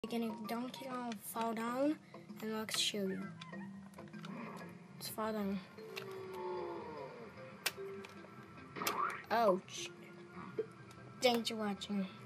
Beginning, don't keep on fall down, and I'll show you. Let's fall down. Ouch. Thanks for watching.